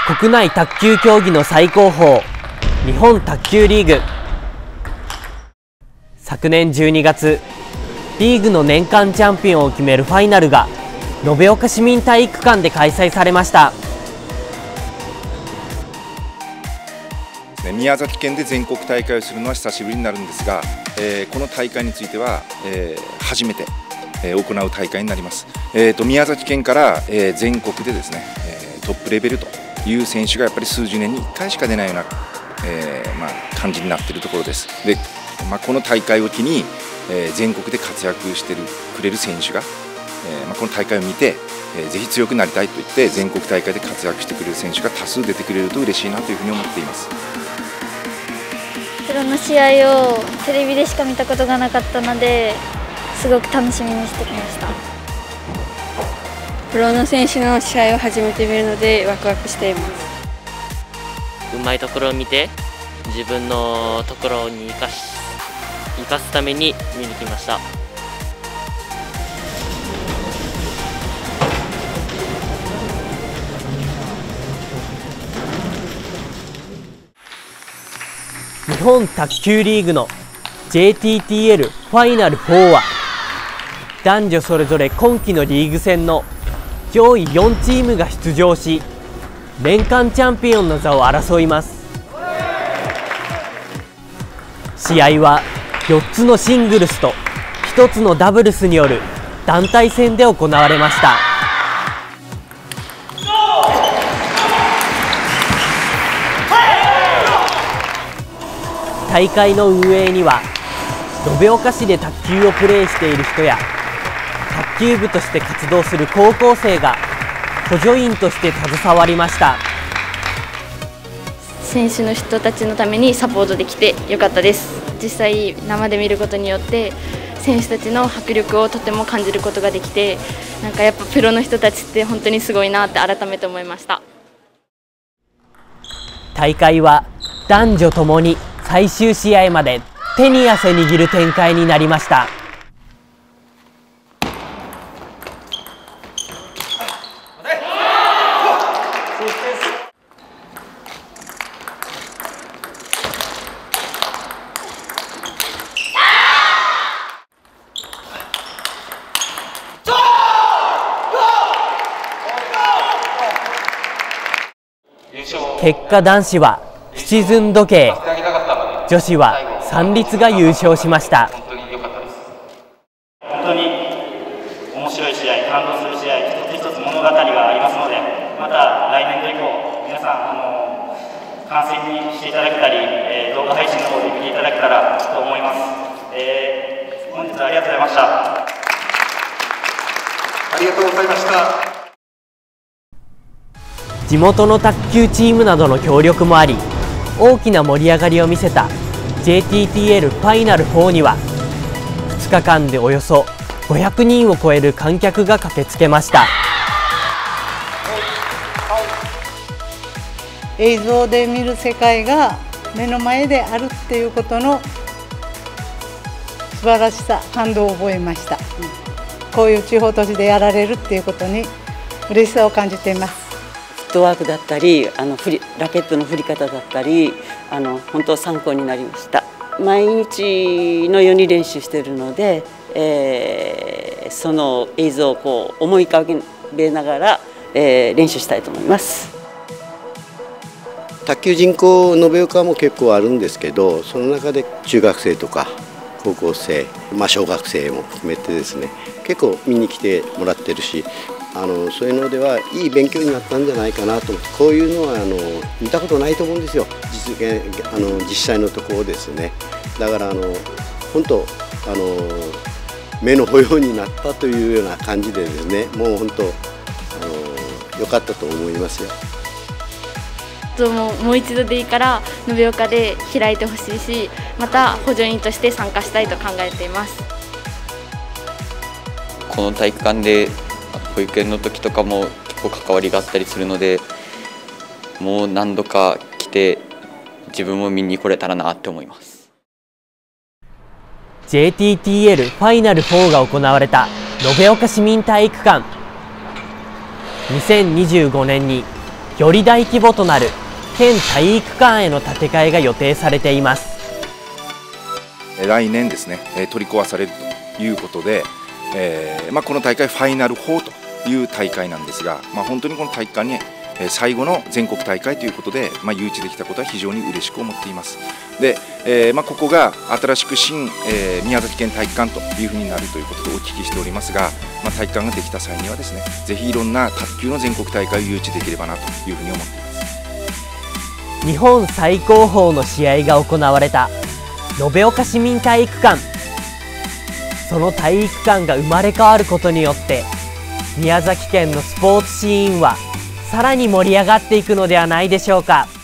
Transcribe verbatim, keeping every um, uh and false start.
国内卓球競技の最高峰、日本卓球リーグ。昨年じゅうにがつ、リーグの年間チャンピオンを決めるファイナルが延岡市民体育館で開催されました。 宮崎県で全国大会をするのは久しぶりになるんですが、えー、この大会については、えー、初めて、えー、行う大会になります。えーと、宮崎県から、えー、全国でですね、えー、トップレベルという選手がやっぱり数十年にいっかいしか出ないような、えーまあ、感じになっているところです。で、まあ、この大会を機に、えー、全国で活躍してくれる選手が、えーまあ、この大会を見て、えー、ぜひ強くなりたいと言って全国大会で活躍してくれる選手が多数出てくれると嬉しいなというふうに思っています。 プロの試合をテレビでしか見たことがなかったのですごく楽しみにしてきました。 プロの選手の試合を初めて見るのでワクワクしています。 うまいところを見て自分のところに生かし生かすために見に来ました。 日本卓球リーグの ジェイティーティーエル ファイナルフォーは男女それぞれ今季のリーグ戦の上位よんチームが出場し、年間チャンピオンの座を争います。試合はよっつのシングルスとひとつのダブルスによる団体戦で行われました。大会の運営には延岡市で卓球をプレーしている人や卓球部として活動する高校生が補助員として携わりました。 選手の人たちのためにサポートできてよかったです。実際生で見ることによって選手たちの迫力をとても感じることができて、なんかやっぱプロの人たちって本当にすごいなって改めて思いました。 大会は男女ともに最終試合まで手に汗握る展開になりました。結果、男子はシチズン時計、女子は三立が優勝しました。 本当に面白い試合、感動する試合、一つ一つ物語がありますので、また来年度以降、皆さんあの観戦にしていただけたり、えー、動画配信の方で見ていただけたらと思います。えー、本日はありがとうございました。 ありがとうございました。 地元の卓球チームなどの協力もあり、大きな盛り上がりを見せた ジェイティーティーエル ファイナルフォーにはふつかかんでおよそごひゃくにんを超える観客が駆けつけました。 映像で見る世界が目の前であるっていうことの素晴らしさ、感動を覚えました。こういう地方都市でやられるっていうことに嬉しさを感じています。 フットワークだったり、あの振りラケットの振り方だったり、あの本当参考になりました。毎日のように練習しているので、えー、その映像をこう思い浮かべながら、えー、練習したいと思います。 卓球人口延岡も結構あるんですけど、その中で中学生とか高校生、まあ、小学生も含めてですね、結構見に来てもらってるし、あのそういうのではいい勉強になったんじゃないかなと思って、こういうのはあの見たことないと思うんですよ、実現あの実際のところですね。だからあの本当あの目の保養になったというような感じでですね、もう本当あの良かったと思いますよ。 もう、もう一度でいいから延岡で開いてほしいし、また補助員として参加したいと考えています。 この体育館で保育園の時とかも結構関わりがあったりするので、もう何度か来て自分も見に来れたらなって思います。 ジェイティーティーエル ファイナルフォーが行われた延岡市民体育館。にせんにじゅうごねんにより大規模となる県体育館への建て替えが予定されています。 来年ですね取り壊されるということで、えーまあ、この大会ファイナルフォーという大会なんですが、まあ、本当にこの体育館に最後の全国大会ということで、まあ、誘致できたことは非常に嬉しく思っています。で、えーまあ、ここが新しく新、えー、宮崎県体育館というふうになるということでお聞きしておりますが、まあ、体育館ができた際にはですねぜひいろんな卓球の全国大会を誘致できればなというふうに思っています。 日本最高峰の試合が行われた延岡市民体育館。その体育館が生まれ変わることによって宮崎県のスポーツシーンはさらに盛り上がっていくのではないでしょうか。